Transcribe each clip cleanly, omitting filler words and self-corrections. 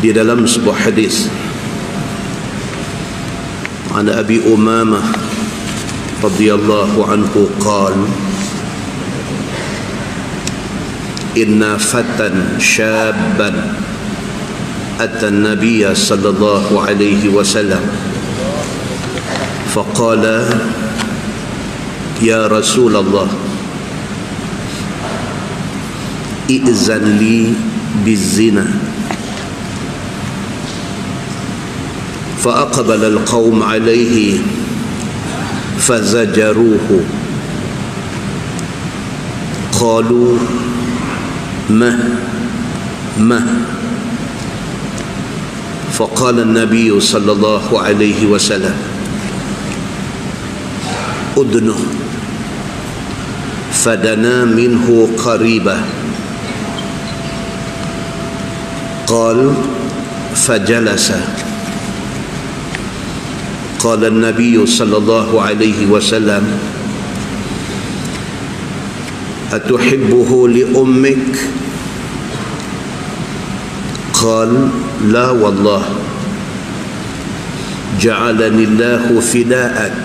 di dalam sebuah hadis an Abi Umamah radhiyallahu anhu qala inna fatan syabban ata an-nabiy sallallahu alaihi wasallam faqala ya Rasulullah i'zan li bizina فأقبل القوم عليه فزجروه قالوا ما فقال النبي صلى الله عليه وسلم أدنه فدنا منه قريبا قال فجلس قال النبي صلى الله عليه وسلم أتحبه لأمك قال لا والله جعلني الله فداءك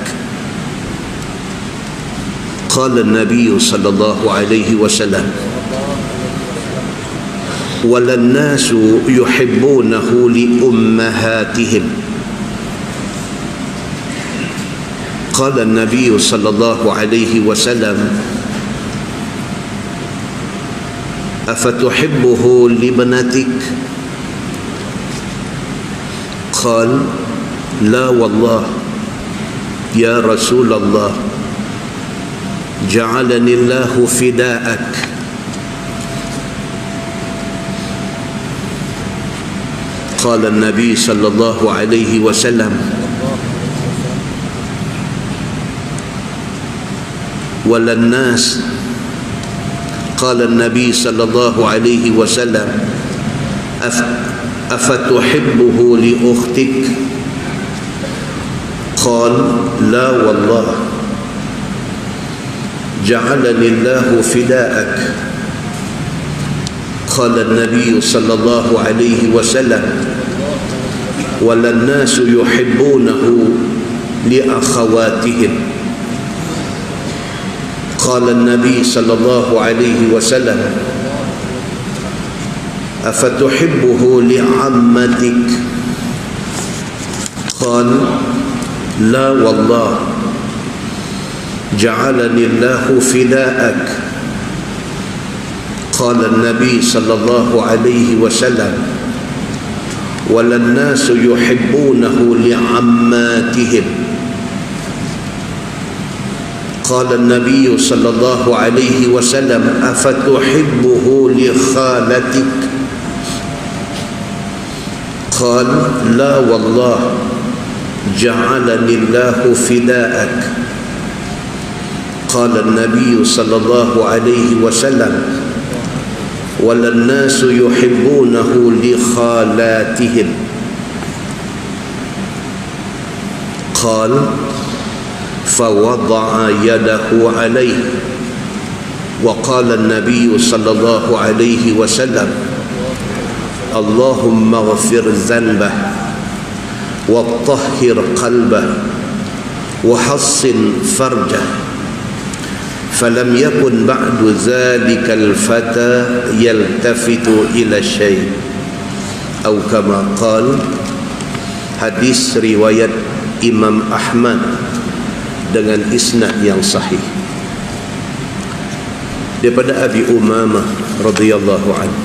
قال النبي صلى الله عليه وسلم ولا الناس يحبونه لأمهاتهم قال النبي صلى الله عليه وسلم أفتحبه لابنتك قال لا والله يا رسول الله جعلني الله فداءك قال النبي صلى الله عليه وسلم ولا الناس قال النبي صلى الله عليه وسلم أفتحبه لأختك قال لا والله جعلني الله فداءك قال النبي صلى الله عليه وسلم ولا الناس يحبونه لأخواتهم قال النبي صلى الله عليه وسلم أفتحبه لعمتك قال لا والله جعلني الله فداءك قال النبي صلى الله عليه وسلم ولا الناس يحبونه لعماتهم قال النبي صلى الله عليه وسلم أفتحبه لخالتك قال لا والله جعلني الله فداءك قال النبي صلى الله عليه وسلم ولا الناس يحبونه لخالاتهم قال فوضع يده عليه وقال النبي صلى الله عليه وسلم اللهم اغفر ذنبه وطهر قلبه وحصن فرجه فلم يكن بعد ذلك الفتى يلتفت إلى الشيء أو كما قال. Hadis riwayat Imam Ahmad dengan isnad yang sahih daripada Abi Umamah radhiyallahu anhu.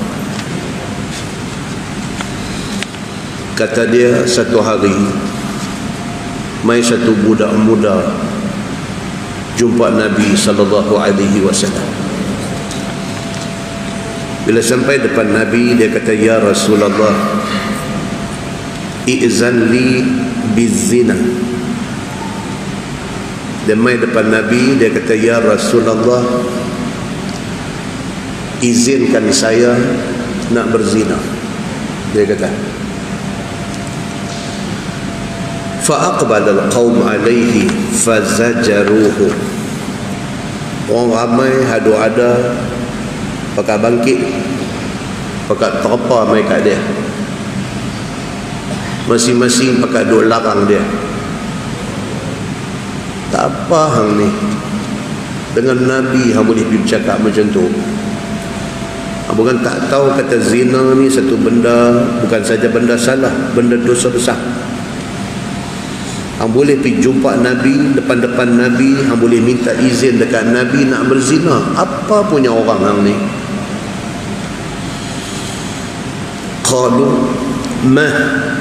Kata dia, satu hari mai satu budak muda jumpa Nabi sallallahu alaihi wasallam. Bila sampai depan Nabi, dia kata, ya Rasulullah, i'zan li bizina. Dia mai depan Nabi, dia kata, ya Rasulullah, izinkan saya nak berzina. Dia kata, fa'aqbala al-qawm alaihi fazajaruhu. Orang ramai hadu ada pakai bangkit, pakai terpa mai kat dia. Masing-masing pakai duk larang dia. Tak apa hang ni. Dengan Nabi hang boleh pergi bercakap macam tu. Hang bukan tak tahu kata zina ni satu benda, bukan saja benda salah, benda dosa besar. Hang boleh pergi jumpa Nabi, depan-depan Nabi, hang boleh minta izin dekat Nabi nak berzina. Apa punya orang hang ni? Qalu mah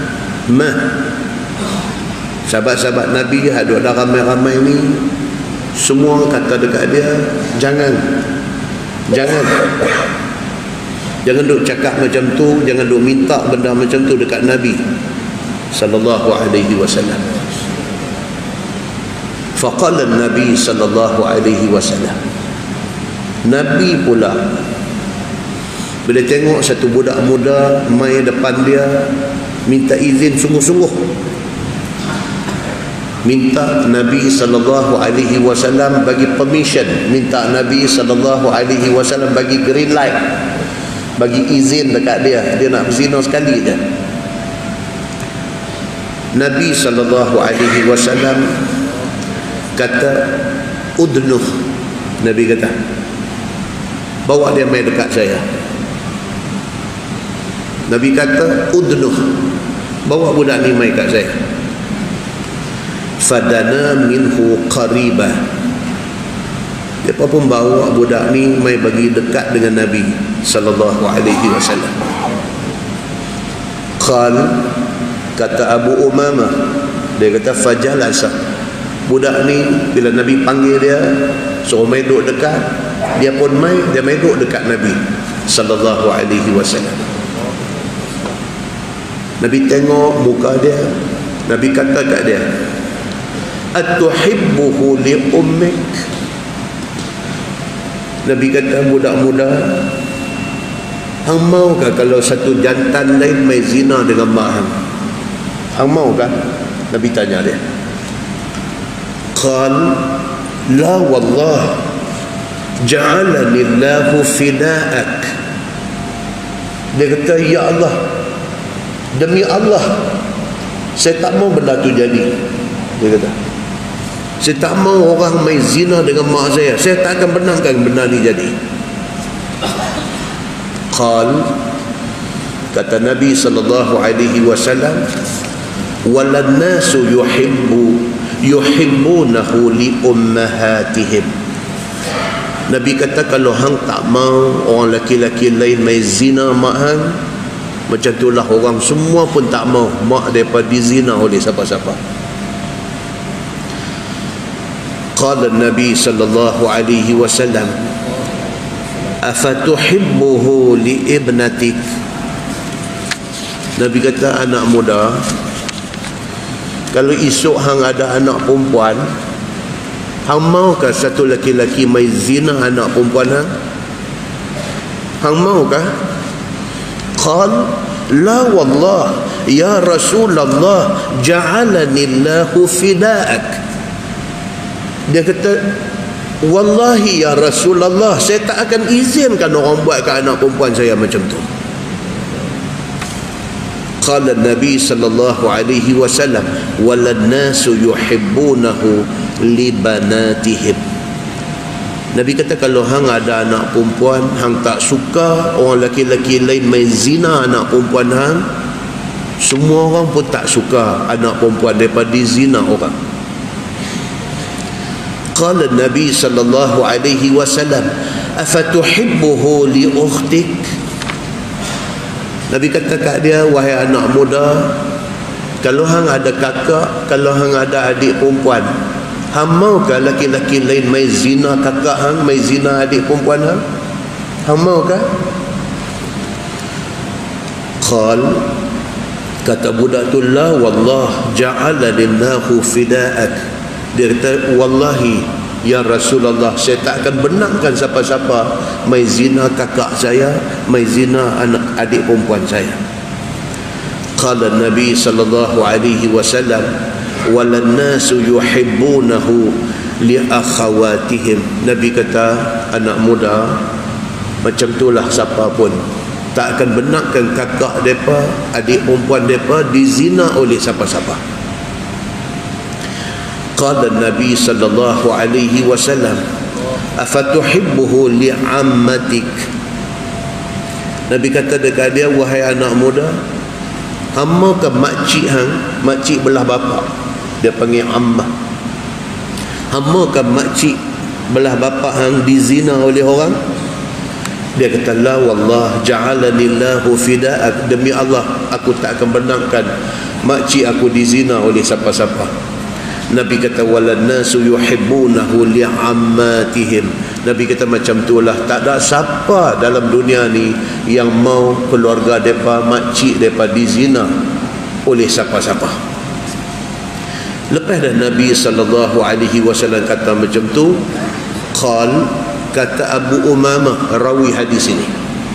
sahabat-sahabat Nabi ada ramai-ramai ni, semua kata dekat dia, jangan duk cakap macam tu, jangan duk minta benda macam tu dekat Nabi sallallahu alaihi wasallam. Faqala Nabi sallallahu alaihi wasallam, Nabi pula bila tengok satu budak muda mai depan dia minta izin sungguh-sungguh, minta Nabi sallallahu alaihi wasallam bagi permission, minta Nabi sallallahu alaihi wasallam bagi green light, bagi izin dekat dia nak berzina sekali je. Nabi sallallahu alaihi wasallam kata udnuh, Nabi kata bawa dia mai dekat saya. Nabi kata udnuh, bawa budak ni mai kat saya. Fadana minhu qariba, dia pun bawa budak ni mai bagi dekat dengan Nabi sallallahu alaihi wasallam. Qal, kata Abu Umamah, dia kata fajalasa, budak ni bila Nabi panggil dia suruh mai duduk dekat, dia pun mai duduk dekat Nabi sallallahu alaihi wasallam. Nabi tengok muka dia, Nabi kata kat dia, atuhibbuhu li ummik. Nabi kata, budak muda, hang maukah kalau satu jantan lain mai zina dengan mak hang? Hang maukah? Nabi tanya dia. Qal la wallah ja'alani Allahu fida'ak. Dia kata, ya Allah, demi Allah, saya tak mau benda tu jadi. Dia kata, saya tak mau orang main zina dengan mak saya tak akan benarkan benda ni jadi. Qal, kata Nabi sallallahu alaihi wasallam, walan nasu yuhibbunahu li ummahatihim. Nabi kata, kalau hang tak mau orang lelaki-lelaki lain main zina mak hang, macam itulah orang semua pun tak mau mak mereka dizina oleh siapa-siapa. Qala Nabi sallallahu alaihi wasallam, afatuhibbuhu li ibnatik. Nabi kata, anak muda, kalau esok hang ada anak perempuan, hang maukah satu lelaki-lelaki mai zina anak perempuan hang? Hang maukah? Qal la wallah ya Rasulullah ja'alani Allahu fida'ak. Dia kata, wallahi ya Rasulullah, saya tak akan izinkan orang buat ke anak perempuan saya macam tu. Qala Nabi sallallahu alaihi wasallam, walan nasu yuhibbunahu li banatihim. Nabi kata, kalau hang ada anak perempuan, hang tak suka orang lelaki-lelaki lain main zina anak perempuan hang, semua orang pun tak suka anak perempuan daripada zina orang. Qala Nabi sallallahu alaihi wasallam, afatuhibbuhu li ukhtik. Nabi kata kat dia, wahai anak muda, kalau hang ada kakak, kalau hang ada adik perempuan, hang maukah lelaki-lelaki lain mai zina kakak hang, mai zina adik perempuan hang? Hang maukah? Qal, kata budak tu, la wallah ja'ala lillahu fida'ak. Dia kata, wallahi ya Rasulullah, saya tak akan benarkan siapa-siapa mai zina kakak saya, mai zina anak adik perempuan saya. Qala Nabi sallallahu alaihi wasallam, walan nasu yuhibbunahu li akhawatihim. Nabi kata, anak muda, macam itulah siapa pun tak akan benarkan kakak mereka, adik perempuan mereka dizina oleh siapa-siapa. Qala Nabi sallallahu alaihi wasallam, afatuhibbuhu li'ammatik. Nabi kata dekat dia, wahai anak muda, hamba ke makcik hang, makcik belah bapa, dia panggil ammah. Hamba ke makcik belah bapa hang dizina oleh orang? Dia kata, la wallah ja'alanillahu fida'ak, demi Allah aku tak akan benarkan makcik aku dizina oleh siapa-siapa. Nabi kata, walan nasu yuhibbunahu li'ammatihim. Nabi kata macam itulah, tak ada siapa dalam dunia ni yang mau keluarga depa, makcik depa dizina oleh siapa-siapa. Lepas dah Nabi sallallahu alaihi wasallam kata macam tu, kata Abu Umamah rawi hadis ini,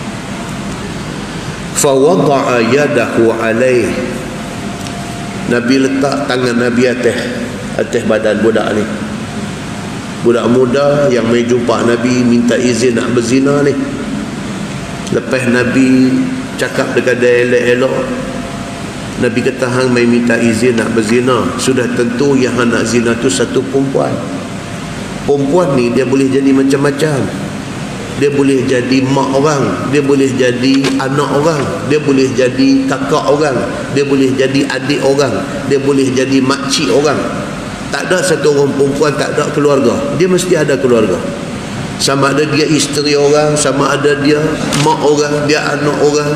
fa wada'a yadahu alaih. Nabi letak tangan Nabi atas badan budak ni. Budak muda yang mai jumpa Nabi minta izin nak berzina ni. Lepas Nabi cakap dekat dia elok-elok, Nabi kata, hang mai minta izin nak berzina, sudah tentu yang hang nak zina tu satu perempuan. Perempuan ni dia boleh jadi macam-macam. Dia boleh jadi mak orang, dia boleh jadi anak orang, dia boleh jadi kakak orang, dia boleh jadi adik orang, dia boleh jadi makcik orang. Tak ada satu orang perempuan tak ada keluarga. Dia mesti ada keluarga. Sama ada dia isteri orang, sama ada dia mak orang, dia anak orang.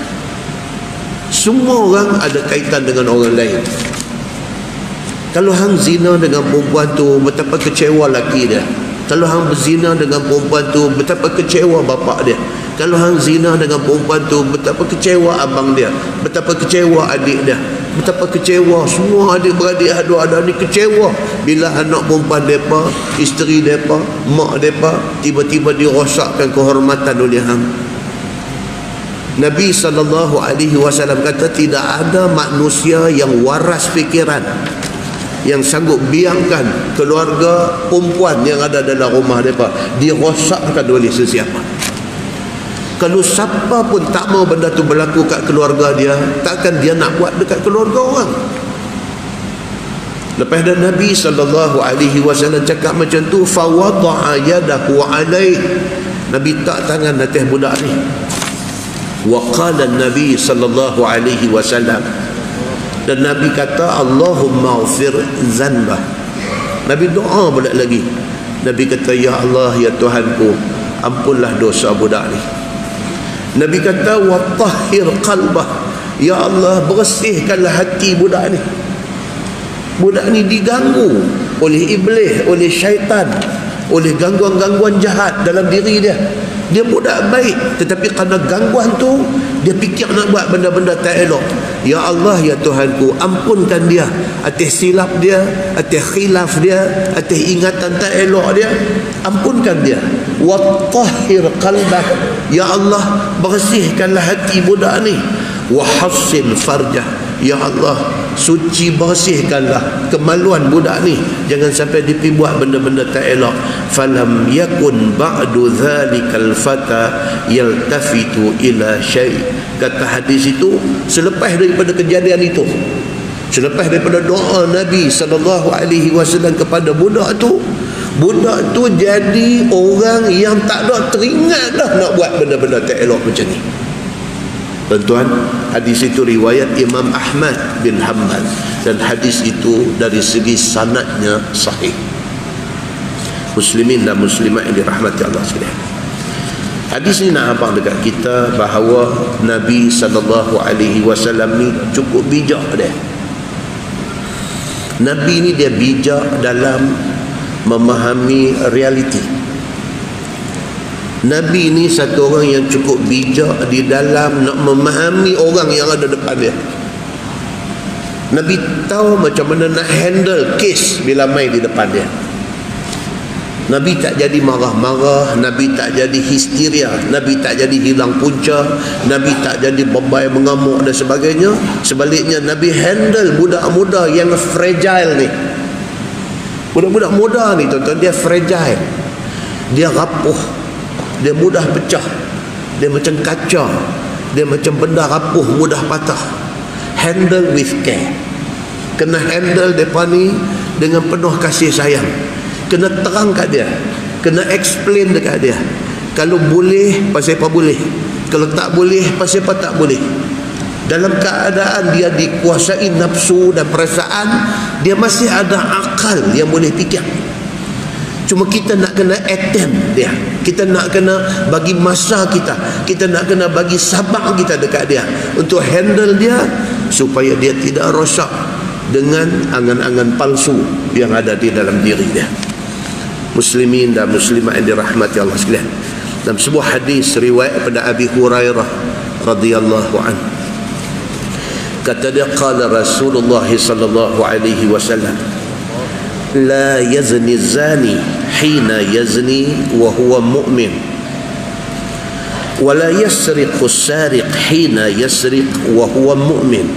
Semua orang ada kaitan dengan orang lain. Kalau hang zina dengan perempuan tu, betapa kecewa laki dia. Kalau hang berzina dengan perempuan tu, betapa kecewa bapa dia. Kalau hang zina dengan perempuan tu, betapa kecewa abang dia, betapa kecewa adik dia, betapa kecewa semua adik-beradik ada ni kecewa bila anak perempuan mereka, isteri mereka, mak mereka tiba-tiba dirosakkan kehormatan oleh hang. Nabi SAW kata, tidak ada manusia yang waras fikiran yang sanggup biarkan keluarga perempuan yang ada dalam rumah mereka dirosakkan oleh sesiapa. Kalau siapa pun tak mau benda tu berlaku kat keluarga dia, takkan dia nak buat dekat keluarga orang. Lepas dah Nabi SAW cakap macam tu, fa wada'a yadahu alaih. Nabi tak tangan atas budak ni. Wa qala Nabi SAW, dan Nabi kata, Allahumma ghfir zanbah. Nabi doa pula lagi. Nabi kata, ya Allah, ya Tuhanku, ampunlah dosa budak ni. Nabi kata, wa tahhir qalbah. Ya Allah, bersihkanlah hati budak ni. Budak ni diganggu oleh iblis, oleh syaitan, oleh gangguan-gangguan jahat dalam diri dia. Dia budak baik, tetapi kerana gangguan tu dia fikir nak buat benda-benda tak elok. Ya Allah, ya Tuhanku, ampunkan dia atas silap dia, atas khilaf dia, atas ingatan tak elok dia. Ampunkan dia. Wa tahhir qalbah. Ya Allah, bersihkanlah hati budak ni. Wa hassin farjah. Ya Allah, suci bersihkanlah kemaluan budak ni, jangan sampai dia pergi buat benda-benda tak elok. Falam yakun ba'du dhalikal fata yaltafitu ila syai'. Kata hadis itu, selepas daripada kejadian itu, selepas daripada doa Nabi SAW kepada budak tu jadi orang yang tak ada teringat dah nak buat benda-benda tak elok macam ni. Tuan-tuan, hadis itu riwayat Imam Ahmad bin Hanbal, dan hadis itu dari segi sanadnya sahih. Muslimin dan muslimat yang dirahmati Allah sekalian, hadis ini nak abang dekat kita bahawa Nabi SAW ni cukup bijak dia. Nabi ni dia bijak dalam memahami realiti. Nabi ni satu orang yang cukup bijak di dalam nak memahami orang yang ada depan dia. Nabi tahu macam mana nak handle kes bila main di depan dia. Nabi tak jadi marah-marah, Nabi tak jadi histeria, Nabi tak jadi hilang punca, Nabi tak jadi bebai mengamuk dan sebagainya. Sebaliknya, Nabi handle budak muda yang fragile ni. Budak-budak muda ni, tuan-tuan, dia fragile, dia rapuh, dia mudah pecah, dia macam kaca, Dia macam benda rapuh, mudah patah. Handle with care. Kena handle mereka ni dengan penuh kasih sayang. Kena terang kat dia, kena explain dekat dia. Kalau boleh, pasal apa boleh. Kalau tak boleh, pasal apa tak boleh. Dalam keadaan dia dikuasai nafsu dan perasaan, dia masih ada akal yang boleh fikir. Cuma kita nak kena attempt dia. Kita nak kena bagi masa kita. Kita nak kena bagi sabar kita dekat dia untuk handle dia, supaya dia tidak rosak dengan angan-angan palsu yang ada di dalam diri dia. Muslimin dan muslimat yang dirahmati Allah sekalian, dalam sebuah hadis riwayat pada Abi Hurairah radhiyallahu anhu, kata dia, qala Rasulullah sallallahu alaihi wasallam, la yazni zani hina yazni wa huwa mu'min, wa la yasriqu sariq hina yasriq wa huwa mu'min,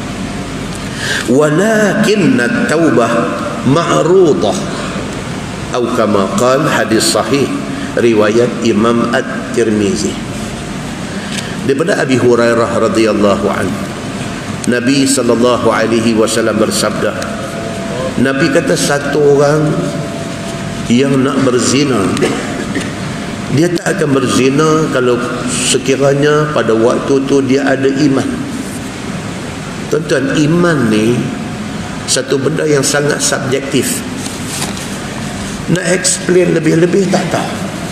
walakinna at-taubah ma'rudah, atau kama qala, hadis sahih riwayat Imam At-Tirmizi. Daripada Abi Hurairah radhiyallahu anhu, Nabi sallallahu alaihi wasallam bersabda, Nabi kata, satu orang yang nak berzina, dia tak akan berzina kalau sekiranya pada waktu tu dia ada iman. Tuan-tuan, iman ni satu benda yang sangat subjektif. Nak explain lebih-lebih tak tahu.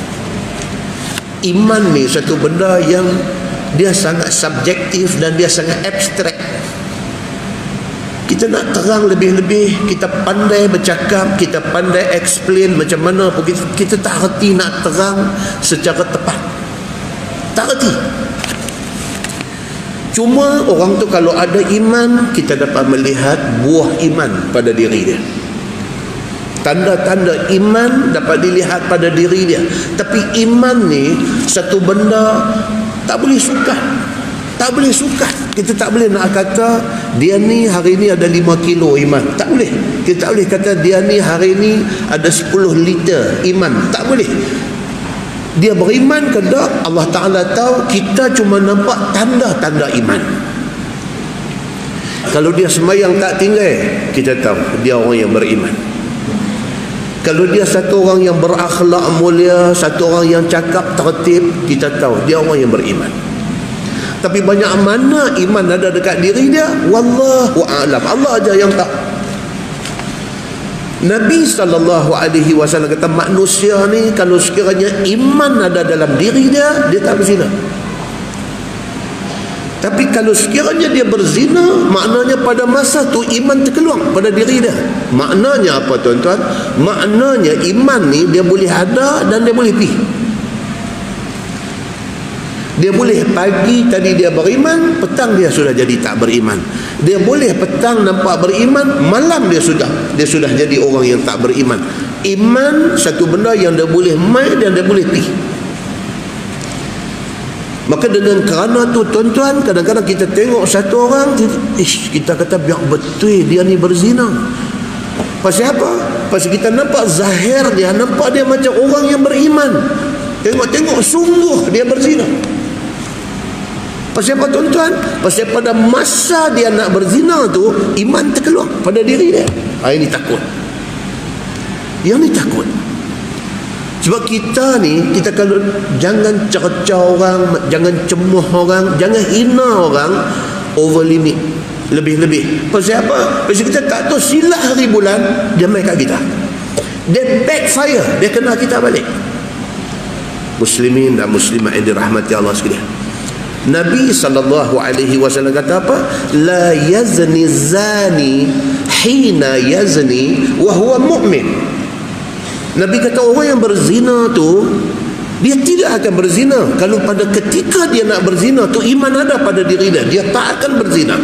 Iman ni satu benda yang dia sangat subjektif dan dia sangat abstrak. Kita nak terang lebih-lebih, kita pandai bercakap, kita pandai explain macam mana pun, kita tak reti nak terang secara tepat. Tak reti. Cuma orang tu kalau ada iman, kita dapat melihat buah iman pada diri dia. Tanda-tanda iman dapat dilihat pada diri dia. Tapi iman ni satu benda tak boleh suka. Tak boleh suka. Kita tak boleh nak kata dia ni hari ni ada 5 kilo iman. Tak boleh. Kita tak boleh kata dia ni hari ni ada 10 liter iman. Tak boleh. Dia beriman ke tak, Allah Ta'ala tahu. Kita cuma nampak tanda-tanda iman. Kalau dia sembahyang tak tinggal, kita tahu dia orang yang beriman. Kalau dia satu orang yang berakhlak mulia, satu orang yang cakap tertib, kita tahu dia orang yang beriman. Tapi banyak mana iman ada dekat diri dia, wallahu a'lam, Allah aja yang tahu. Nabi SAW kata, manusia ni kalau sekiranya iman ada dalam diri dia, dia tak berzina. Tapi kalau sekiranya dia berzina, maknanya pada masa tu iman terkeluar pada diri dia. Maknanya apa tuan-tuan? Maknanya iman ni dia boleh ada dan dia boleh pergi. Dia boleh pagi tadi dia beriman, petang dia sudah jadi tak beriman. Dia boleh petang nampak beriman, malam dia sudah jadi orang yang tak beriman. Iman satu benda yang dia boleh main dan dia boleh pergi. Maka dengan kerana tu tuan-tuan, kadang-kadang kita tengok satu orang, kita kata biar betul dia ni berzina. Pasal apa? Pasal kita nampak zahir dia, nampak dia macam orang yang beriman. Tengok-tengok sungguh dia berzina. Pasal apa tuan-tuan? Pasal pada masa dia nak berzina tu, iman terkeluar pada diri dia. Ini takut. Yang ni takut. Sebab kita ni, kita kalau jangan cerca orang, jangan cemuh orang, jangan hina orang over limit, lebih-lebih. Pasal apa? Pasal kita tak tahu silah hari bulan dia main kat kita. Dia backfire, dia kena kita balik. Muslimin dan muslimat yang dirahmati Allah sekalian, Nabi SAW kata apa? La yazni zani hina yazni wa huwa mu'min. Nabi kata orang yang berzina tu, dia tidak akan berzina kalau pada ketika dia nak berzina tu iman ada pada diri dia, dia tak akan berzina.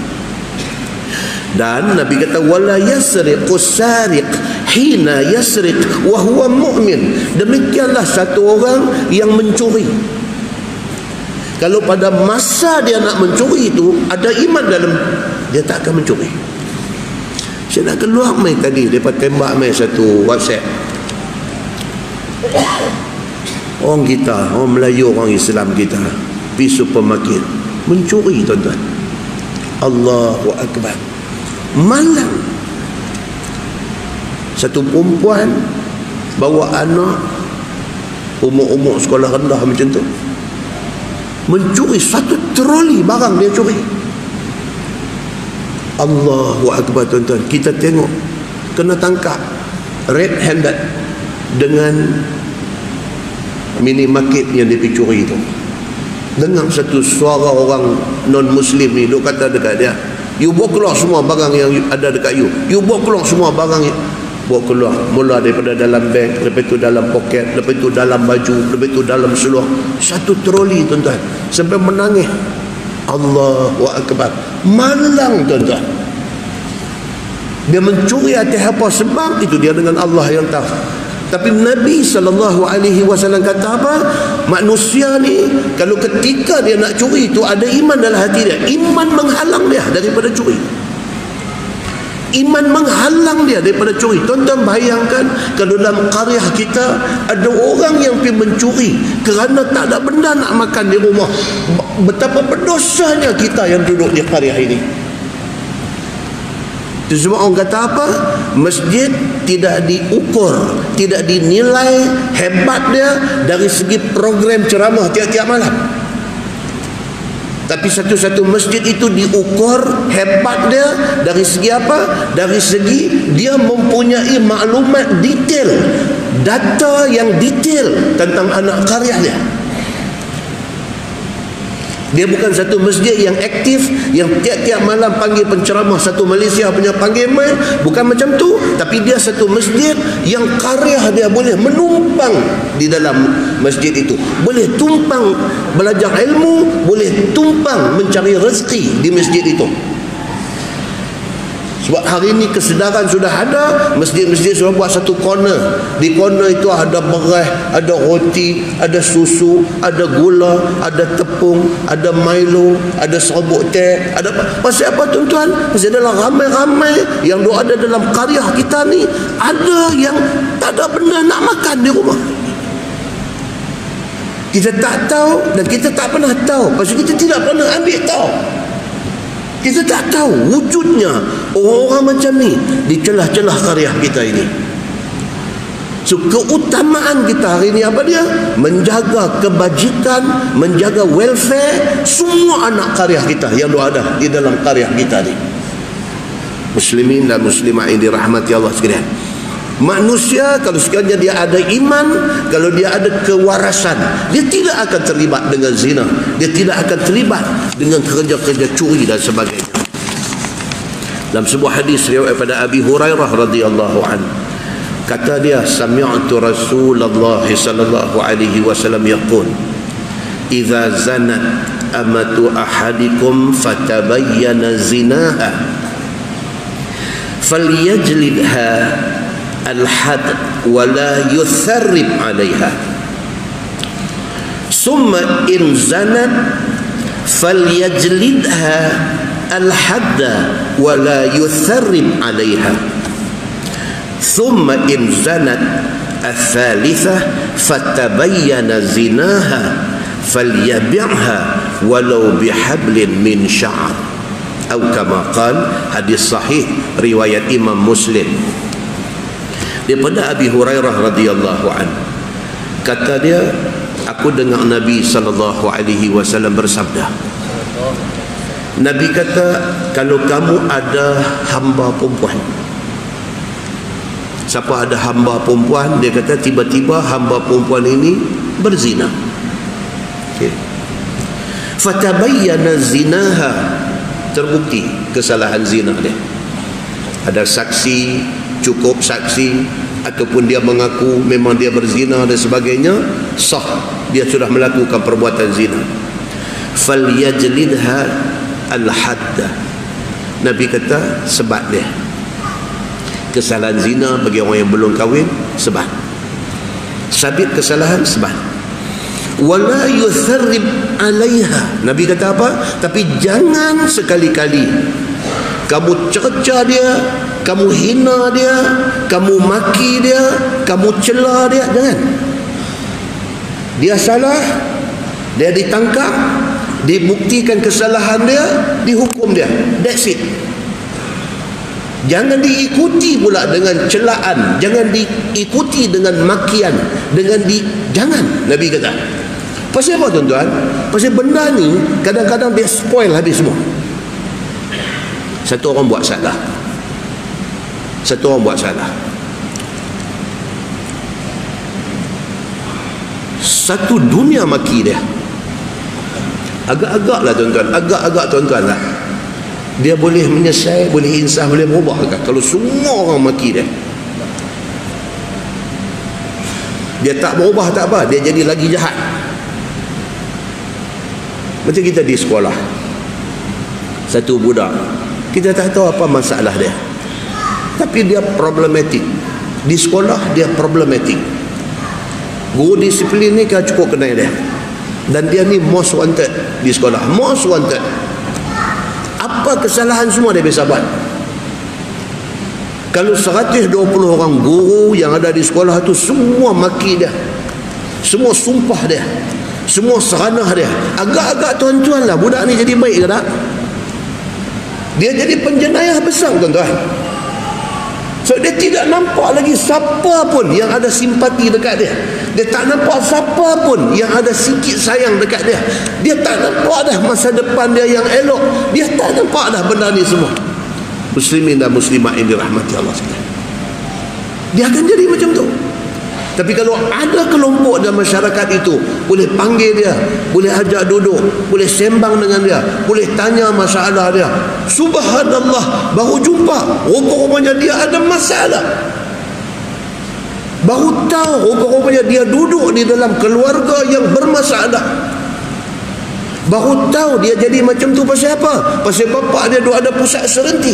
Dan Nabi kata wala yasriqu sariq hina yasriq wa huwa mu'min. Demikianlah satu orang yang mencuri, kalau pada masa dia nak mencuri itu ada iman dalam, dia tak akan mencuri. Saya nak keluar main tadi, mereka tembak main satu WhatsApp. Orang kita, orang Melayu, orang Islam kita, pi supermarket mencuri, tuan-tuan. Allahu Akbar. Malang. Satu perempuan bawa anak umur-umur sekolah rendah macam tu, mencuri satu troli barang, dia curi. Allahu Akbar, tuan-tuan. Kita tengok, kena tangkap red handed dengan minimarket yang dia pergi curi tu. Dengar satu suara orang non-Muslim ni, duk kata dekat dia, you bawa keluar semua barang yang ada dekat you. You bawa keluar semua barang yang bawa keluar. Mula daripada dalam beg, lepas tu dalam poket, lepas tu dalam baju, lepas tu dalam seluar. Satu troli, tuan-tuan. Sampai menangis. Allahu Akbar. Malang, tuan-tuan. Dia mencuri atas apa sebab? Itu dia dengan Allah yang tahu. Tapi Nabi SAW kata apa? Manusia ni kalau ketika dia nak curi itu ada iman dalam hati dia, iman menghalang dia daripada curi. Iman menghalang dia daripada curi. Tuan-tuan bayangkan kalau dalam qaryah kita ada orang yang pergi mencuri kerana tak ada benda nak makan di rumah. Betapa berdosanya kita yang duduk di qaryah ini. Itu sebab orang kata apa? Masjid tidak diukur, tidak dinilai hebat dia dari segi program ceramah tiap-tiap malam. Tapi satu-satu masjid itu diukur hebat dia dari segi apa? Dari segi dia mempunyai maklumat detail, data yang detail tentang anak qaryah dia. Dia bukan satu masjid yang aktif, yang tiap-tiap malam panggil penceramah satu Malaysia punya panggil mai. Bukan macam tu. Tapi dia satu masjid yang qaryah dia boleh menumpang di dalam masjid itu. Boleh tumpang belajar ilmu, boleh tumpang mencari rezeki di masjid itu. Sebab hari ini kesedaran sudah ada. Masjid-masjid sudah buat satu corner. Di corner itu ada beras, ada roti, ada susu, ada gula, ada tepung, ada Milo, ada serbuk teh, ada apa? Pasal apa, tuan-tuan? Pasal dalam ramai-ramai yang ada dalam qaryah kita ni, ada yang tak ada benda nak makan di rumah. Kita tak tahu dan kita tak pernah tahu. Pasal kita tidak pernah ambil tahu. Kita tak tahu wujudnya orang-orang macam ni di celah-celah qaryah kita ini. So keutamaan kita hari ini apa dia? Menjaga kebajikan, menjaga welfare semua anak qaryah kita yang ada di dalam qaryah kita ni. Muslimin dan muslimah yang dirahmati Allah sekalian. Manusia kalau sekiranya dia ada iman, kalau dia ada kewarasan, dia tidak akan terlibat dengan zina, dia tidak akan terlibat dengan kerja-kerja curi dan sebagainya. Dalam sebuah hadis riwayat daripada Abi Hurairah radhiyallahu anhu, kata dia, sami'tu Rasulullah sallallahu alaihi wasallam yaqul, idza zanat amatu ahadikum fatabayyana zinaha falyajlidha al-had wa la yutharrib 'alayha summa in zanat falyajlidha al-had wa la yutharrib 'alayha summa in zanat al-thalithah fatabayyana zinaha falyabi'ha walau bihablin min sya'r atau kama qala. Hadis sahih riwayat Imam Muslim daripada Abi Hurairah radhiyallahu anhu. Kata dia, aku dengar Nabi sallallahu alaihi wasallam bersabda. Nabi kata, kalau kamu ada hamba perempuan, siapa ada hamba perempuan, dia kata tiba-tiba hamba perempuan ini berzina. Okay. Fatabayyana zinaha, terbukti kesalahan zina dia. Ada saksi, cukup saksi, ataupun dia mengaku memang dia berzina dan sebagainya, sah dia sudah melakukan perbuatan zina. Falyajlidha al-hadda. Nabi kata sebab dia kesalahan zina bagi orang yang belum kahwin, sebab sabit kesalahan, sebab wala yutharrib 'alaiha. Nabi kata apa? Tapi jangan sekali-kali kamu cerca dia, kamu hina dia, kamu maki dia, kamu cela dia. Jangan. Dia salah, dia ditangkap, dibuktikan kesalahan dia, dihukum dia. That's it. Jangan diikuti pula dengan celaan, jangan diikuti dengan makian, jangan. Nabi kata. Pasal apa tuan-tuan? Pasal benda ni kadang-kadang dia spoil habis semua. Satu orang buat salah. Satu dunia maki dia. Agak-agak lah tuan-tuan lah. Dia boleh menyelesai, boleh insaf, boleh berubah ke kalau semua orang maki dia? Dia tak berubah tak apa, dia jadi lagi jahat. Macam kita di sekolah, satu budak, kita tak tahu apa masalah dia, tapi dia problematik. Di sekolah dia problematik. Guru disiplin ni kan cukup kenal dia, dan dia ni most wanted di sekolah, most wanted. Apa kesalahan semua dia biasa buat. Kalau 120 orang guru yang ada di sekolah tu semua maki dia, semua sumpah dia, semua seranah dia, agak-agak tuan-tuan lah budak ni jadi baik ke tak? Dia jadi penjenayah besar tuan-tuan. So dia tidak nampak lagi siapa pun yang ada simpati dekat dia. Dia tak nampak siapa pun yang ada sikit sayang dekat dia. Dia tak nampak dah masa depan dia yang elok. Dia tak nampak dah benda ni semua. Muslimin dan muslimat yang dirahmati Allah sekalian, dia akan jadi macam tu. Tapi kalau ada kelompok dalam masyarakat itu, boleh panggil dia, boleh ajak duduk, boleh sembang dengan dia, boleh tanya masalah dia, subhanallah, baru jumpa rupa-rupanya dia ada masalah. Baru tahu rupa-rupanya dia duduk di dalam keluarga yang bermasalah. Baru tahu dia jadi macam tu pasal apa? Pasal bapak dia ada pusat serenti.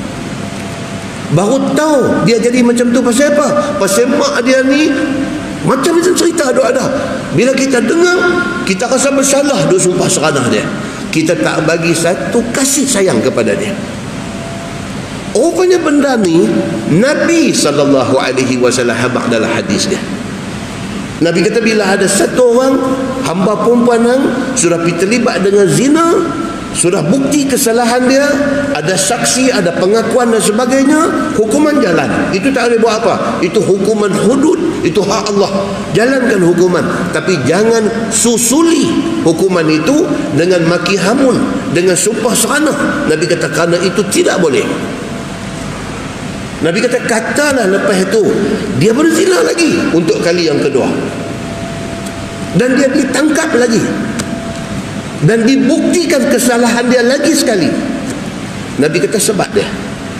Baru tahu dia jadi macam tu pasal apa? Pasal mak dia ni macam-macam cerita ada. Bila kita dengar, kita rasa bersalah duk sumpah seranah dia. Kita tak bagi satu kasih sayang kepada dia. Rupanya benda ni Nabi SAW habaq dalam hadis dia. Nabi kata bila ada satu orang hamba perempuan yang sudah terlibat dengan zina, sudah bukti kesalahan dia, ada saksi, ada pengakuan dan sebagainya, hukuman jalan. Itu tak boleh buat apa. Itu hukuman hudud, itu hak Allah. Jalankan hukuman, tapi jangan susuli hukuman itu dengan maki hamun, dengan sumpah seranah. Nabi kata kerana itu tidak boleh. Nabi kata katalah lepas itu dia berzina lagi untuk kali yang kedua, dan dia ditangkap lagi dan dibuktikan kesalahan dia lagi sekali. Nabi kata sebab dia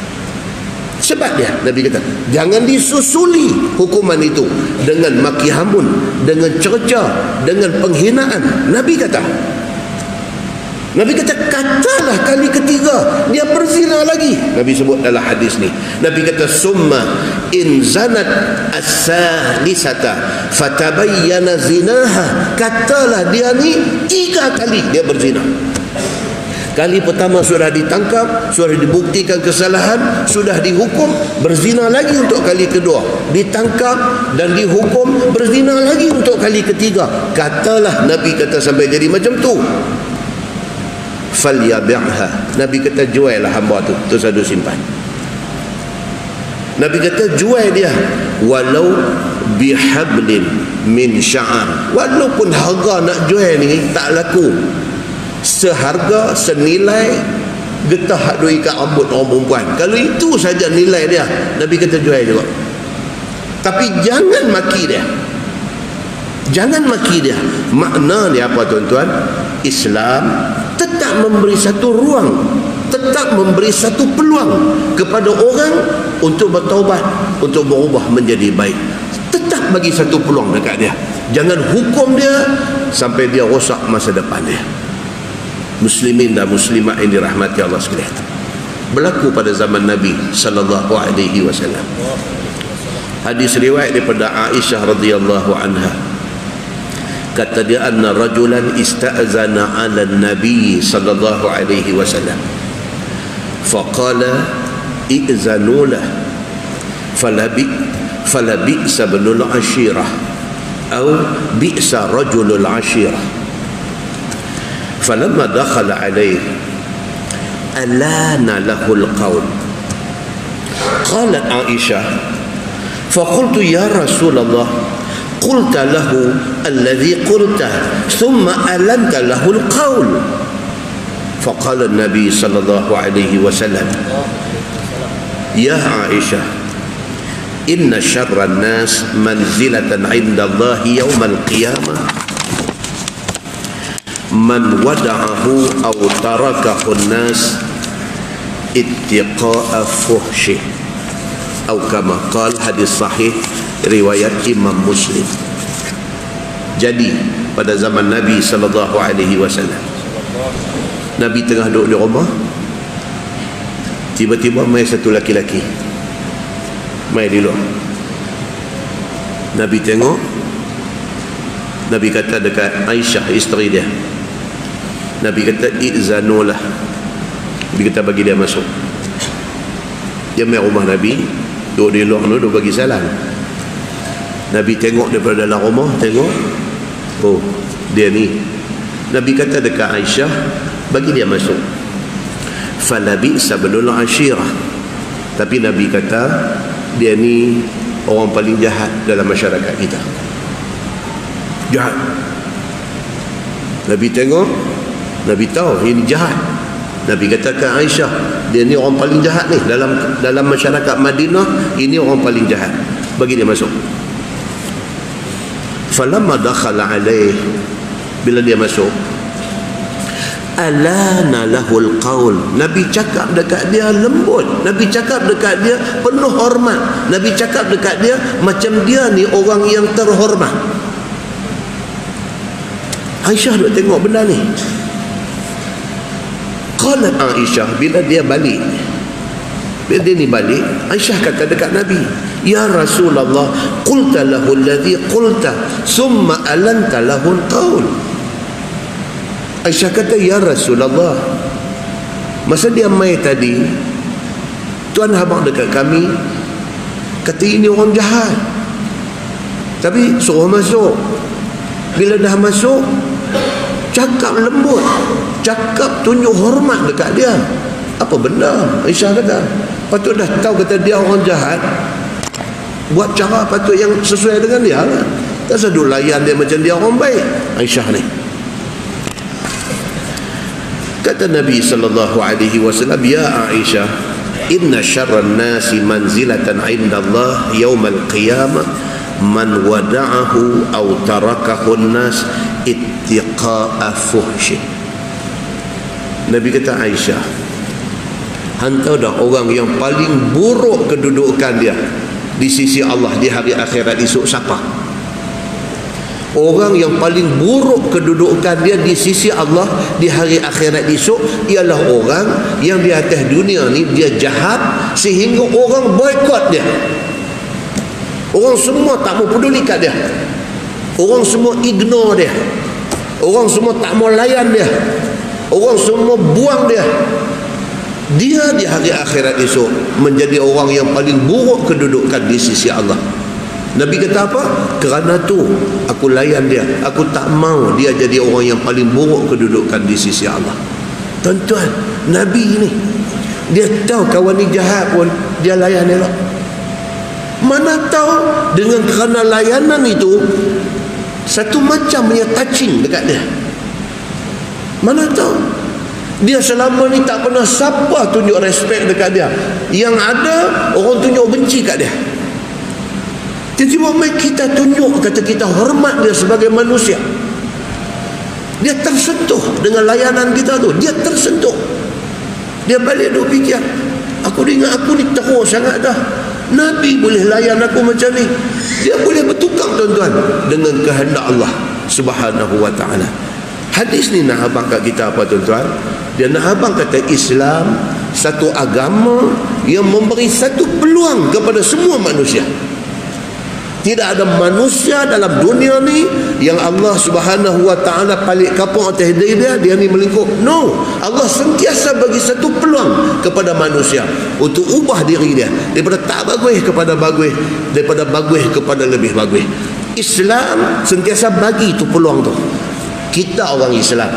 Nabi kata jangan disusuli hukuman itu dengan maki hamun, dengan cerca, dengan penghinaan. Nabi kata katalah kali ketiga dia berzina lagi. Nabi sebut dalam hadis ni, Nabi kata summa in zanat as-salisata fatabayyana zinaha. Katalah dia ni 3 kali dia berzina. Kali pertama sudah ditangkap, sudah dibuktikan kesalahan, sudah dihukum, berzina lagi untuk kali kedua, ditangkap dan dihukum, berzina lagi untuk kali ketiga. Katalah Nabi kata sampai jadi macam tu, falyabi'ha. Nabi kata jual lah hamba tu, terus ada simpan. Nabi kata jual dia walau bihablin min sya'ar. Walaupun harga nak jual ni tak laku seharga senilai getah hak duk ikat rambut orang perempuan, kalau itu saja nilai dia, Nabi kata jual juga. Tapi jangan maki dia, jangan maki dia. Makna dia apa tuan-tuan? Islam tetap memberi satu ruang, tetap memberi satu peluang kepada orang untuk bertaubat, untuk berubah menjadi baik. Tetap bagi satu peluang dekat dia. Jangan hukum dia sampai dia rosak masa depan dia. Muslimin dan muslimat yang dirahmati Allah sekalian, berlaku pada zaman Nabi sallallahu alaihi wasallam. Hadis riwayat daripada Aisyah radhiyallahu anha, kata dia anna rajulan ista'zana 'ala an-nabi sallallahu alaihi wasallam faqala i'zanu lah falabi'sa binul ashirah atau bi'sa rajulul ashirah falamma dakhala alayhi alana lahu alqawl. Qalat Aisyah, faqultu ya Rasulullah, qulta lahu alladhi qulta thumma alanta lahu alqawl. Faqala an-nabi sallallahu alaihi wasallam, ya Aisyah, inna syarra an-nas manzilatan 'inda Allah yawm al-qiyamah man wada'ahu aw tarakahu an-nas ittiqa'a fuhsih, atau kama qala, hadis sahih riwayat Imam Muslim. Jadi pada zaman Nabi sallallahu alaihi wasallam, Nabi tengah duduk di rumah, tiba-tiba mai satu laki-laki mai di luar. Nabi tengok, Nabi kata dekat Aisyah isteri dia, Nabi kata i'zanulah, Nabi kata bagi dia masuk. Dia mai rumah Nabi, duduk di luar tu, duduk bagi salam. Nabi tengok daripada dalam rumah, tengok, oh dia ni. Nabi kata dekat Aisyah, bagi dia masuk. Falabi sabnul ashirah. Tapi Nabi kata dia ni orang paling jahat dalam masyarakat kita. Jahat. Nabi tengok, Nabi tahu ini jahat. Nabi kata ke Aisyah, dia ni orang paling jahat ni dalam masyarakat Madinah, ini orang paling jahat. Bagi dia masuk. Falamma dakhala alaih, bila dia masuk, alana lahul qaul. Nabi cakap dekat dia lembut, Nabi cakap dekat dia penuh hormat, Nabi cakap dekat dia macam dia ni orang yang terhormat. Aisyah duk tengok benda ni. Qalat Aisyah, bila dia balik, bila dia ni balik, Aisyah kata dekat Nabi, ya Rasulullah, qulta lahu alladhi qulta thumma alanta lahu alqaul. Aisyah kata, ya Rasulullah, masa dia mai tadi, tuan abang dekat kami kata ini orang jahat, tapi suruh masuk. Bila dah masuk, cakap lembut, cakap tunjuk hormat dekat dia. Apa benda? Aisyah kata, patut dah tahu kata dia orang jahat, buat cara patut yang sesuai dengan dia lah. Tak sedul layan dia macam dia orang baik. Aisyah ni kata Nabi sallallahu alaihi wasallam, ya Aisyah, inna syarran nasi manzilatan 'inda Allah yaumal qiyamah man wada'ahu aw tarakahu an-nas ittiqa'a fuhsih. Nabi kata, Aisyah, hantau dah orang yang paling buruk kedudukan dia di sisi Allah di hari akhirat esok siapa? Orang yang paling buruk kedudukan dia di sisi Allah di hari akhirat esok ialah orang yang di atas dunia ni dia jahat sehingga orang boikot dia. Orang semua tak mau peduli kat dia. Orang semua ignore dia. Orang semua tak mau layan dia. Orang semua buang dia. Dia di hari akhirat esok menjadi orang yang paling buruk kedudukan di sisi Allah. Nabi kata apa? Kerana tu aku layan dia. Aku tak mau dia jadi orang yang paling buruk kedudukan di sisi Allah. Tuan-tuan, Nabi ni dia tahu kawan ni jahat pun dia layan elok. Mana tahu dengan kerana layanan itu satu macam punya touching dekat dia. Mana tahu dia selama ni tak pernah siapa tunjuk respect dekat dia. Yang ada orang tunjuk benci kat dia. Tiba-tiba kita tunjuk, kata kita hormat dia sebagai manusia. Dia tersentuh dengan layanan kita tu. Dia tersentuh. Dia balik duk fikir, aku ingat aku ni teruk sangat dah. Nabi boleh layan aku macam ni. Dia boleh bertukar tuan-tuan dengan kehendak Allah Subhanahu wa ta'ala. Hadis ni nak abang kat kita apa tuan-tuan? Dia nak abang kata Islam satu agama yang memberi satu peluang kepada semua manusia. Tidak ada manusia dalam dunia ni yang Allah Subhanahu wa ta'ala palik kapung atas diri dia ni melingkup. No, Allah sentiasa bagi satu peluang kepada manusia untuk ubah diri dia daripada tak bagus kepada bagus, daripada bagus kepada lebih bagus. Islam sentiasa bagi tu peluang tu. Kita orang Islam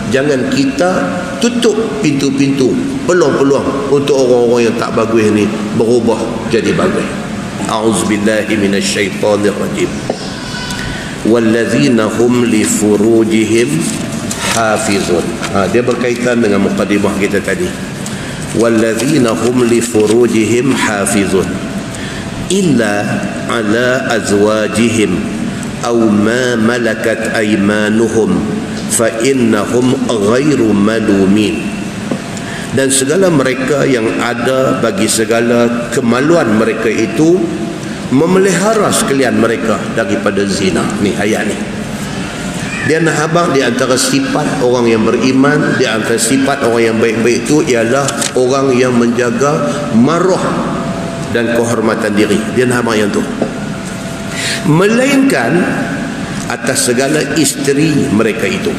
jangan kita tutup pintu-pintu, peluang-peluang untuk orang-orang yang tak bagus ni berubah jadi bagus. A'udzubillahi minasyaitonir rajim. Wallazina hum li furujihim hafizun. Dia berkaitan dengan mukadimah kita tadi. Wallazina hum li furujihim hafizun illa ala azwajihim aw ma malakat aymanuhum fa innahum ghairu malumin. Dan segala mereka yang ada bagi segala kemaluan mereka itu memelihara sekalian mereka daripada zina. Ni ayat ni. Dia nak abang di antara sifat orang yang beriman, di antara sifat orang yang baik-baik itu ialah orang yang menjaga maruah dan kehormatan diri. Dia nak abang yang tu. Melainkan atas segala isteri mereka itu.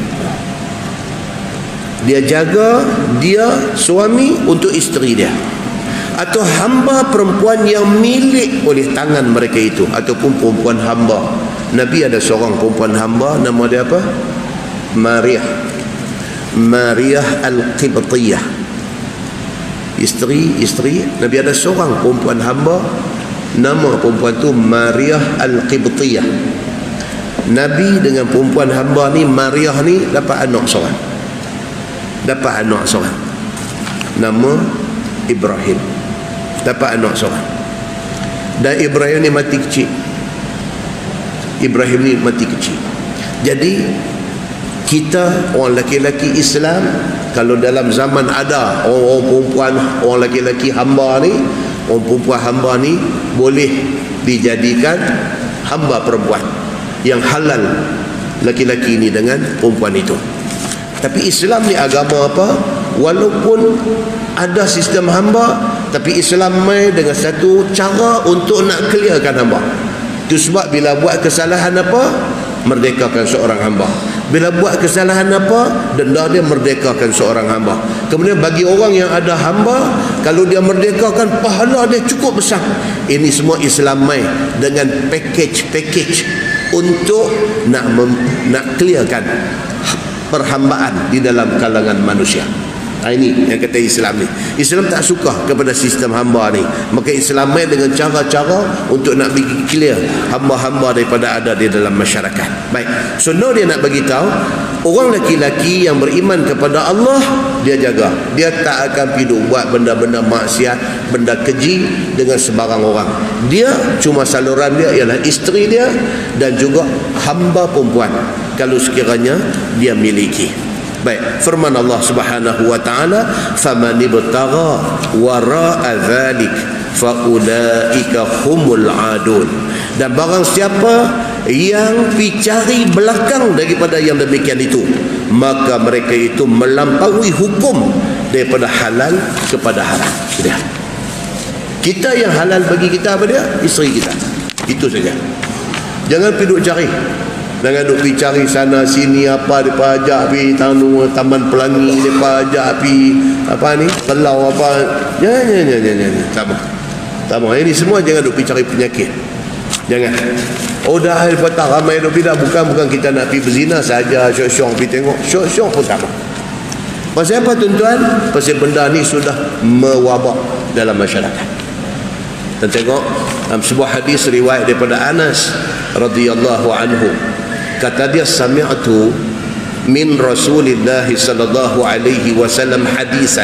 Dia jaga dia suami untuk isteri dia, atau hamba perempuan yang milik oleh tangan mereka itu, ataupun perempuan hamba. Nabi ada seorang perempuan hamba, nama dia apa? Mariah Al-Qibtiyah. Isteri Nabi ada seorang perempuan hamba, nama perempuan tu Mariah Al-Qibtiyah. Nabi dengan perempuan hamba ni, Mariah ni, dapat anak seorang. Nama Ibrahim. Dapat anak seorang. Dan Ibrahim ni mati kecil. Jadi kita orang lelaki-lelaki Islam, kalau dalam zaman ada orang perempuan, orang lelaki-lelaki hamba ni, orang perempuan hamba ni boleh dijadikan hamba perempuan yang halal lelaki-lelaki ni dengan perempuan itu. Tapi Islam ni agama apa? Walaupun ada sistem hamba, tapi Islam mai dengan satu cara untuk nak clearkan hamba. Itu sebab bila buat kesalahan apa, merdekakan seorang hamba. Bila buat kesalahan apa, denda dia merdekakan seorang hamba. Kemudian bagi orang yang ada hamba, kalau dia merdekakan, pahala dia cukup besar. Ini semua Islam mai dengan package untuk nak clearkan perhambaan di dalam kalangan manusia. Ini yang kata Islam ni. Islam tak suka kepada sistem hamba ni. Maka Islam main dengan cara-cara untuk nak bagi clear hamba-hamba daripada ada di dalam masyarakat. Baik. So now dia nak bagi tahu, orang lelaki-lelaki yang beriman kepada Allah, dia jaga. Dia tak akan pergi buat benda-benda maksiat, benda keji dengan sebarang orang. Dia cuma saluran dia ialah isteri dia dan juga hamba perempuan kalau sekiranya dia miliki. Baik, firman Allah Subhanahu wa taala, "Faman ibtagha wara'a dzalik fa ulaika humul adun." Dan barang siapa yang cari belakang daripada yang demikian itu, maka mereka itu melampaui hukum daripada halal kepada haram. Kita yang halal bagi kita apa dia? Isteri kita. Itu saja. Jangan pergi cari. Jangan duk pergi cari sana sini apa depa ajak pergi Taman Pelangi, depa ajak pergi apa ni, Telau apa. Tak mau. Ini semua jangan duk pergi cari penyakit. Jangan. Oh dah tak ramai duk pergi dah, bukan kita nak pergi berzina saja, syok-syok pergi tengok. Syok-syok pun tak mau. Pasal apa tuan-tuan? Pasal benda ni sudah mewabak dalam masyarakat. Dan tengok dalam sebuah hadis riwayat daripada Anas radhiyallahu anhu, kata dia, sami'tu min Rasulillah sallallahu alaihi wasallam hadisan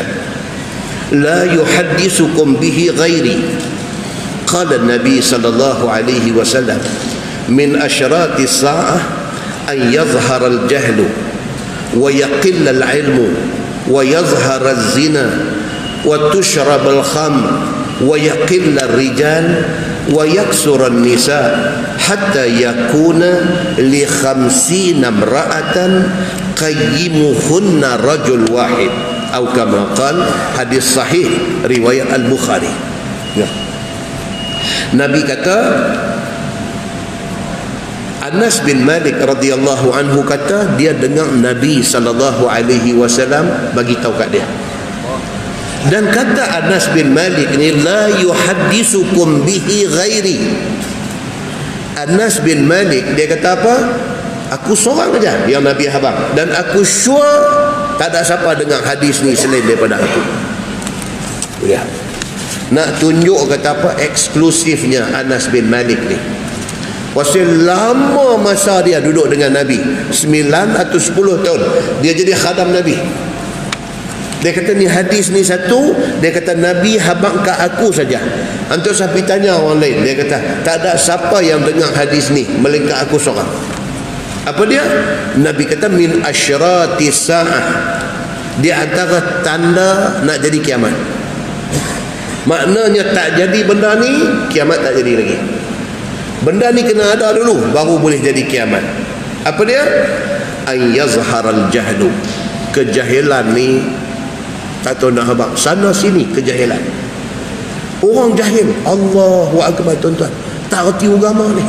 la yuhaddithukum bihi ghairi. Qala Nabi sallallahu alaihi wasallam, min asyrati as-sa'ah an yadhhara al-jahlu wa yaqilla al-'ilmu wa yadhhara az-zina wa tushrab al-khamr wa yaqilla ar-rijal wa yaksura an-nisa hatta yakuna li 50 imra'atan qayyimuhunna rajul wahid, atau kama qala, hadis sahih riwayat Al-Bukhari. Nabi kata, Anas bin Malik radhiyallahu anhu kata, dia dengar Nabi sallallahu alaihi wasallam bagi tahu kat dia. Dan kata Anas bin Malik ni, la yuhaddithukum bihi ghairi. Anas bin Malik dia kata apa? Aku seorang aja yang Nabi habang, dan aku sure tak ada siapa dengar hadis ni selain daripada aku. Lihat. Nak tunjuk kata apa eksklusifnya Anas bin Malik ni. Pasal lama masa dia duduk dengan Nabi, 9 atau 10 tahun dia jadi khadam Nabi. Dia kata ni hadis ni satu, dia kata Nabi habaq kat aku saja. Antum sampai tanya orang lain, dia kata tak ada siapa yang dengar hadis ni melainkan aku seorang. Apa dia? Nabi kata min asyrati sa'ah, di antara tanda nak jadi kiamat. Maknanya tak jadi benda ni, kiamat tak jadi lagi. Benda ni kena ada dulu baru boleh jadi kiamat. Apa dia? An yazharal jahlu, kejahilan ni tak tahu nak habaq sana sini, kejahilan. Orang jahil, Allahu akbar tuan-tuan, tak erti agama ni.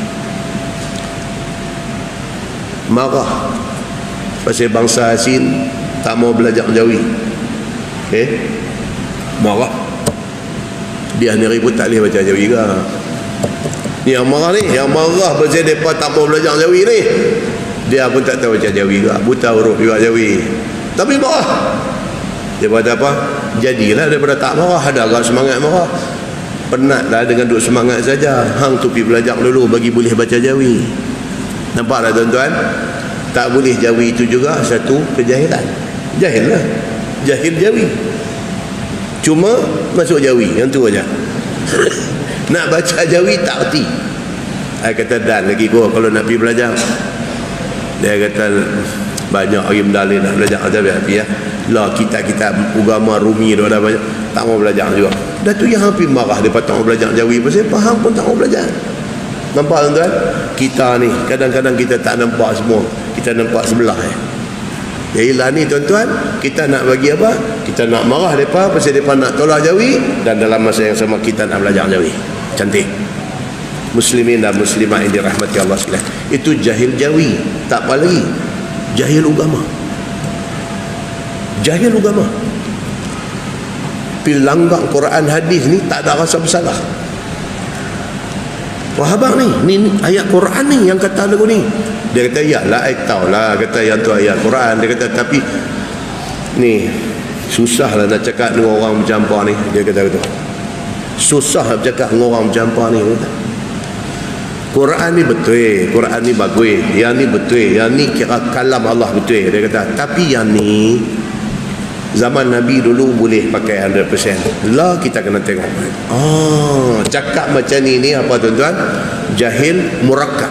Marah pasal bangsa asing tak mau belajar Jawi. Marah. Dia ni ribut tak boleh baca Jawi ke? Ni yang marah ni, yang marah pasal mereka tak mau belajar Jawi ni. Dia pun tak tahu baca Jawi ke, buta huruf juga Jawi, tapi marah. Dia kata apa? Jadilah daripada tak marah, ada agak semangat marah. Penatlah dengan duk semangat saja. Hang tu pergi belajar dulu bagi boleh baca Jawi. Nampak tak tuan-tuan? Tak boleh Jawi itu juga satu kejahilan. Jahil lah, jahil Jawi. Cuma masuk Jawi, yang tu aja. Nak baca Jawi tak erti. Saya kata dan lagi gua kalau nak pergi belajar. Dia kata banyak lagi benda lain nak belajar tapi ya. Lah kitab-kitab agama Rumi dah banyak, tak mau belajar juga. Dah tu yang hampir marah dia tak mau belajar Jawi pasal faham pun tak mau belajar. Nampak tuan-tuan? Kita ni kadang-kadang kita tak nampak semua, kita nampak sebelah. Yalah ni tuan-tuan, kita nak bagi apa? Kita nak marah mereka pasal mereka nak tolak Jawi, dan dalam masa yang sama kita nak belajar Jawi. Cantik. Muslimin dan muslimat yang dirahmati Allah sekalian, itu jahil Jawi, tak apa lagi, jahil agama. Jahil agama. Pilanggang Quran hadis ni tak ada rasa bersalah. Wahabak ni ayat Quran ni yang kata lagu ni. Dia kata iyalah, saya tahu lah kata yang tu ayat Quran. Dia kata tapi ni susah lah nak cakap dengan orang bercampur ni. Dia kata gitu, susah nak cakap dengan orang bercampur ni. Kata Quran ni betul, Quran ni bagus, yang ni betul, yang ni kira kalam Allah betul. Dia kata tapi yang ni zaman Nabi dulu boleh pakai 100%. Lah kita kena tengok. Cakap macam ni apa tuan-tuan? Jahil murakkab.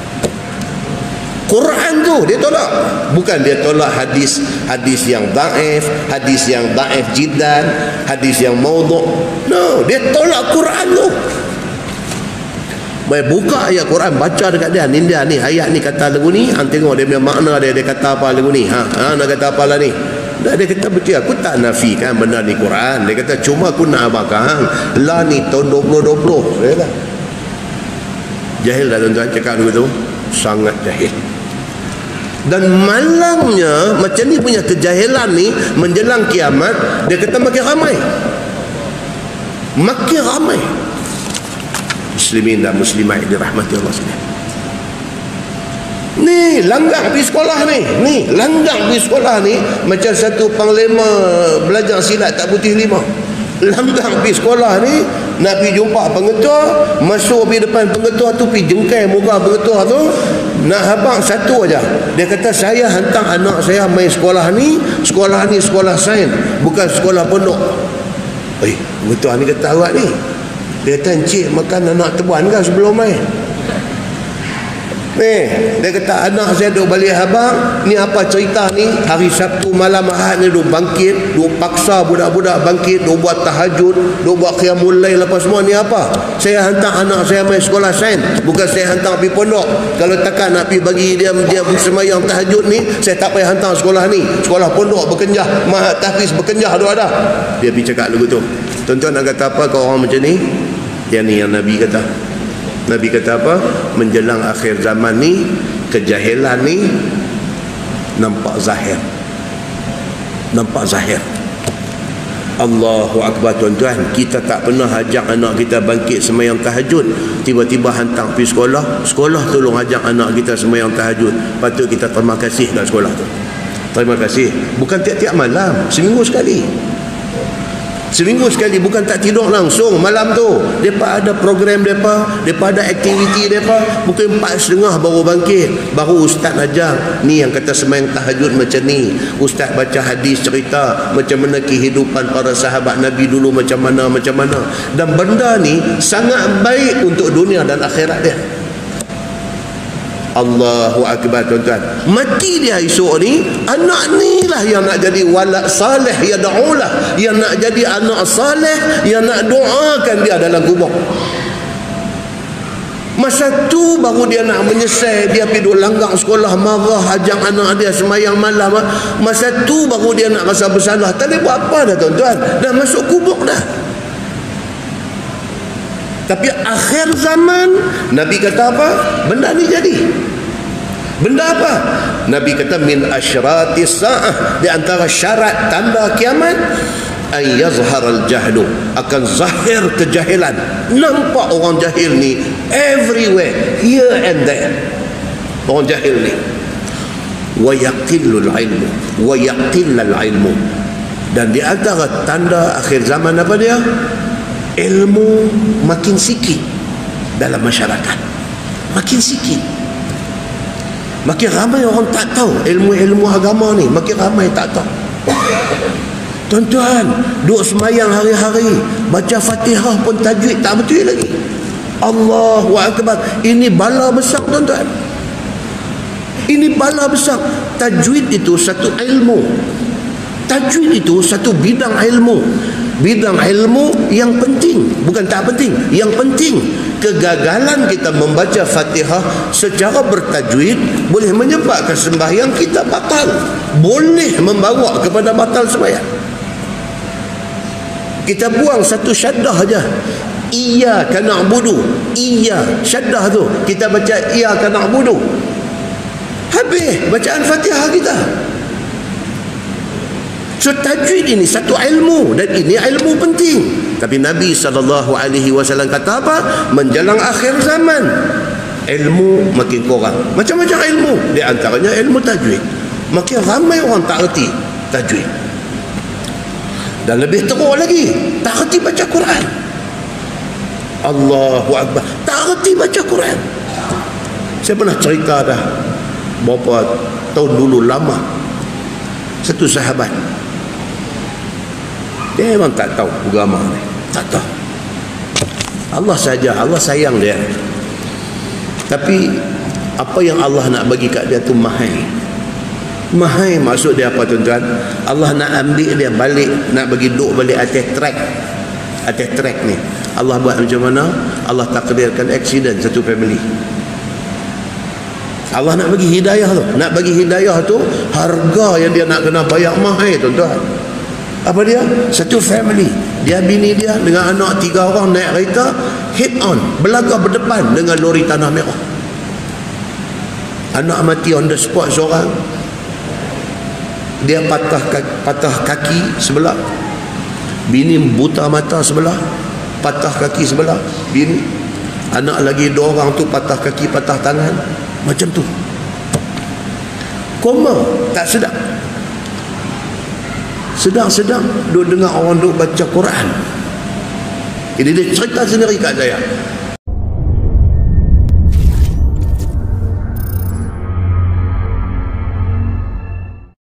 Quran tu dia tolak. Bukan dia tolak hadis yang dhaif, hadis yang dhaif jiddan, hadis yang maudhu'. No, dia tolak Quran tu. Baik, buka ayat Quran, baca dekat dia ni ayat ni kata lagu ni, hang tengok dia punya makna dia kata apa lagu ni. Nak kata apa lah ni? Dia kata betul, aku tak nafikan benda ni Quran. Dia kata cuma aku nak abangkan lah ni tahun 2020. Dia kata jahil dah tuan-tuan cakap begitu, sangat jahil. Dan malangnya macam ni punya kejahilan ni menjelang kiamat, dia kata makin ramai, makin ramai. Muslimin dan muslimat dirahmati Allah sekalian, ni langgang pergi sekolah ni langgang pergi sekolah ni macam satu panglima belajar silat tak putih 5. Langgang pergi sekolah ni nak pergi jumpa pengetua, masuk pergi depan pengetua tu, pergi jengkai muka pengetua tu, nak habaq satu aja. Dia kata saya hantar anak saya main sekolah ni sekolah sains, bukan sekolah pondok. Pengetua ni kata awak ni, dia kata encik makan anak tebuan kan sebelum main. Dia kata anak saya duk balik habaq ni, apa cerita ni? Hari Sabtu malam Ahad ni duk bangkit, duk paksa budak-budak bangkit, duk buat tahajud, duk buat qiyamul lail apa semua ni apa? Saya hantar anak saya main sekolah sains, bukan saya hantar pergi pondok. Kalau takkan nak pergi bagi dia sembahyang tahajud ni, saya tak payah hantar sekolah ni. Sekolah pondok berkenjah, mahat tahfiz berkenjah tu ada. Dia pergi cakap lagu tu. Tuan-tuan nak kata apa kau orang macam ni? Yang ni yang Nabi kata. Nabi kata apa? Menjelang akhir zaman ni, kejahilan ni nampak zahir. Nampak zahir. Allahu Akbar tuan-tuan. Kita tak pernah ajak anak kita bangkit sembahyang tahajud, tiba-tiba hantar pergi sekolah, sekolah tolong ajak anak kita sembahyang tahajud. Patut kita terima kasih kat sekolah tu. Terima kasih. Bukan tiap-tiap malam, seminggu sekali. Seminggu sekali, bukan tak tidur langsung malam tu. Depa ada program depa ada aktiviti depa. Mungkin 4:30 baru bangkit. Baru ustaz ajar, ni yang kata sembahyang tahajud macam ni. Ustaz baca hadis cerita macam mana kehidupan para sahabat Nabi dulu, macam mana. Dan benda ni sangat baik untuk dunia dan akhirat dia. Allahu Akbar, tuan-tuan. Mati dia esok ni, anak ni lah yang nak jadi walad salih yad'ulah, yang nak jadi anak salih, yang nak doakan dia dalam kubur. Masa tu baru dia nak menyesal, dia pergi duduk langgar sekolah, marah, ajak anak dia semayang malam. Masa tu baru dia nak rasa bersalah. Tak boleh buat apa dah, tuan-tuan. Dah masuk kubur dah. Tapi akhir zaman, Nabi kata apa? Benda ni jadi. Benda apa? Nabi kata min asyratis sa'ah, di antara syarat tanda kiamat, ay yazhar al-jahlu, akan zahir kejahilan. Nampak orang jahil ni everywhere, here and there. Orang jahil ni. Wa yaqillul ilmu, wa yaqillal ilmu. Dan di antara tanda akhir zaman apa dia? Ilmu makin sikit dalam masyarakat. Makin sikit. Makin ramai orang tak tahu ilmu-ilmu agama ni. Makin ramai tak tahu. Tuan-tuan, duduk semayang hari-hari, baca Fatihah pun tajwid tak betul lagi. Allahu Akbar. Ini bala besar, tuan-tuan. Ini bala besar. Tajwid itu satu ilmu. Tajwid itu satu bidang ilmu. Bidang ilmu yang penting, bukan tak penting, yang penting. Kegagalan kita membaca Fatihah secara bertajwid boleh menyebabkan sembahyang kita batal, boleh membawa kepada batal sembahyang. Kita buang satu syaddah aja, iyyaka na'budu, iya syaddah tu kita baca iyyaka na'budu, habis bacaan Fatihah kita. So tajwid ini satu ilmu, dan ini ilmu penting. Tapi Nabi SAW kata apa? Menjelang akhir zaman, ilmu makin kurang. Macam-macam ilmu, di antaranya ilmu tajwid. Makin ramai orang tak erti tajwid. Dan lebih teruk lagi, tak erti baca Quran. Allahu Akbar, tak erti baca Quran. Saya pernah cerita dah berapa tahun dulu, lama. Satu sahabat, dia memang tak tahu agama ni, tak tahu. Allah saja, Allah sayang dia. Tapi apa yang Allah nak bagi kat dia tu mahal. Mahal maksud dia apa, tuan-tuan? Allah nak ambil dia balik, nak bagi duduk balik atas track. Atas track ni Allah buat macam mana? Allah takdirkan accident satu family. Allah nak bagi hidayah tu. Nak bagi hidayah tu, harga yang dia nak kena bayar mahal, tuan-tuan. Apa dia? Satu family, dia bini dia dengan anak 3 orang naik kereta, head on, berlagak berdepan dengan lori tanah merah. Anak mati on the spot seorang. Dia patah kaki sebelah. Bini buta mata sebelah, patah kaki sebelah. Bini, anak lagi 2 orang tu patah kaki, patah tangan. Macam tu. Koma, tak sedap. Sedang-sedang duk dengar orang duk baca Quran. Ini dia cerita sendiri kat saya.